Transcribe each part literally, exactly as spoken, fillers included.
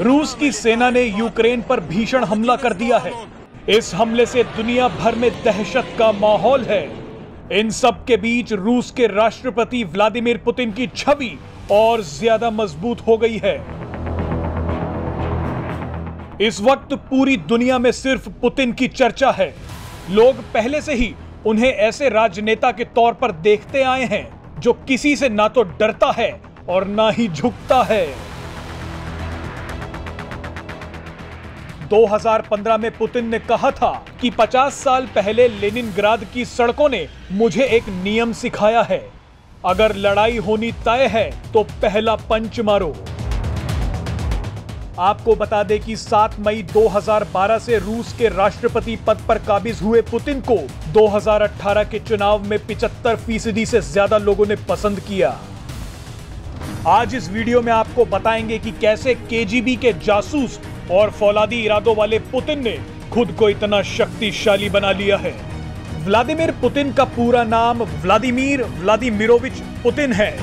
रूस की सेना ने यूक्रेन पर भीषण हमला कर दिया है। इस हमले से दुनिया भर में दहशत का माहौल है। इन सब के बीच रूस के राष्ट्रपति व्लादिमीर पुतिन की छवि और ज्यादा मजबूत हो गई है। इस वक्त पूरी दुनिया में सिर्फ पुतिन की चर्चा है। लोग पहले से ही उन्हें ऐसे राजनेता के तौर पर देखते आए हैं जो किसी से ना तो डरता है और ना ही झुकता है। दो हज़ार पंद्रह में पुतिन ने कहा था कि पचास साल पहले लेनिनग्राद की सड़कों ने मुझे एक नियम सिखाया है, अगर लड़ाई होनी तय है तो पहला पंच मारो। आपको बता दें कि सात मई दो हज़ार बारह से रूस के राष्ट्रपति पद पर काबिज हुए पुतिन को दो हज़ार अठारह के चुनाव में पचहत्तर फीसदी से ज्यादा लोगों ने पसंद किया। आज इस वीडियो में आपको बताएंगे कि कैसे केजीबी के जासूस और फौलादी इरादों वाले पुतिन ने खुद को इतना शक्तिशाली बना लिया है। व्लादिमीर पुतिन का पूरा नाम व्लादिमीर व्लादिमीरोविच पुतिन है।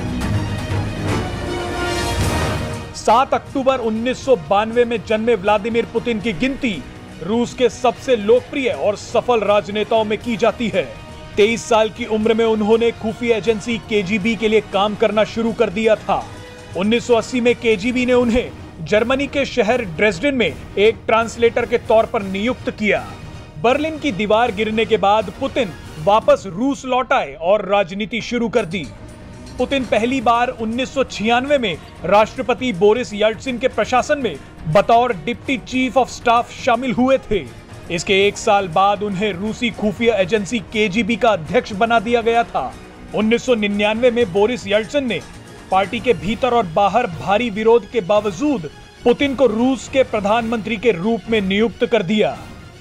सात अक्टूबर उन्नीस सौ बानवे में जन्मे व्लादिमीर पुतिन की गिनती रूस के सबसे लोकप्रिय और सफल राजनेताओं में की जाती है। तेईस साल की उम्र में उन्होंने खुफिया एजेंसी केजीबी के लिए काम करना शुरू कर दिया था। उन्नीस सौ अस्सी में केजीबी ने उन्हें जर्मनी के शहर ड्रेसडेन में एक ट्रांसलेटर के तौर पर नियुक्त किया। बर्लिन की दीवार गिरने के बाद पुतिन वापस रूस लौट आए और राजनीति शुरू कर दी। पुतिन पहली बार उन्नीस सौ छियानवे में राष्ट्रपति बोरिस येल्ट्सिन के प्रशासन में बतौर डिप्टी चीफ ऑफ स्टाफ शामिल हुए थे। इसके एक साल बाद उन्हें रूसी खुफिया एजेंसी केजीबी का अध्यक्ष बना दिया गया था। उन्नीस सौ निन्यानवे में बोरिस येल्ट्सिन ने पार्टी के भीतर और बाहर भारी विरोध के बावजूद पुतिन को रूस के प्रधानमंत्री के रूप में नियुक्त कर दिया।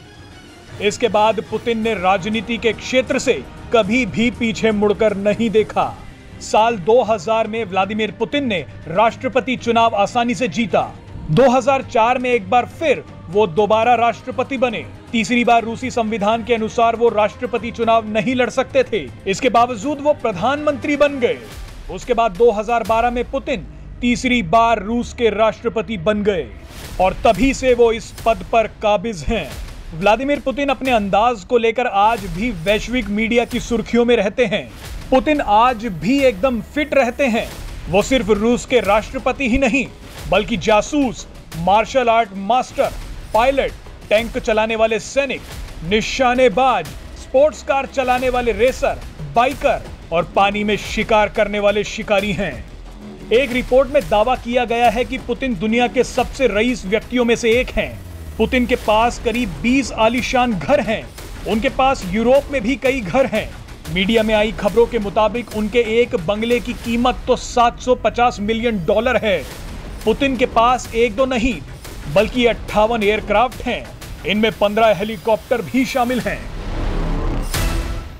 इसके बाद पुतिन ने राजनीति के क्षेत्र से कभी भी पीछे मुड़कर नहीं देखा। साल दो हज़ार में व्लादिमीर पुतिन ने राष्ट्रपति चुनाव आसानी से जीता। दो हज़ार चार में एक बार फिर वो दोबारा राष्ट्रपति बने। तीसरी बार रूसी संविधान के अनुसार वो राष्ट्रपति चुनाव नहीं लड़ सकते थे, इसके बावजूद वो प्रधानमंत्री बन गए। उसके बाद दो हज़ार बारह में पुतिन तीसरी बार रूस के राष्ट्रपति बन गए और तभी से वो इस पद पर काबिज हैं। व्लादिमीर पुतिन अपने अंदाज को लेकर आज भी वैश्विक मीडिया की सुर्खियों में रहते हैं। पुतिन आज भी एकदम फिट रहते हैं। वो सिर्फ रूस के राष्ट्रपति ही नहीं बल्कि जासूस, martial art master, pilot, tank चलाने वाले सैनिक, निशानेबाज, स्पोर्ट्स कार चलाने वाले रेसर, बाइकर और पानी में शिकार करने वाले शिकारी हैं। एक रिपोर्ट में दावा किया गया है कि पुतिन दुनिया के सबसे रईस व्यक्तियों में से एक हैं। पुतिन के पास करीब बीस आलीशान घर हैं। उनके पास यूरोप में भी कई घर हैं। मीडिया में आई खबरों के मुताबिक उनके एक बंगले की कीमत तो सात सौ पचास मिलियन डॉलर है। पुतिन के पास एक दो नहीं बल्कि अट्ठावन एयरक्राफ्ट हैं। इनमें पंद्रह हेलीकॉप्टर भी शामिल हैं।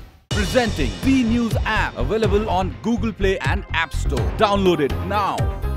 Presenting B News app available on Google Play and App Store. Download it now.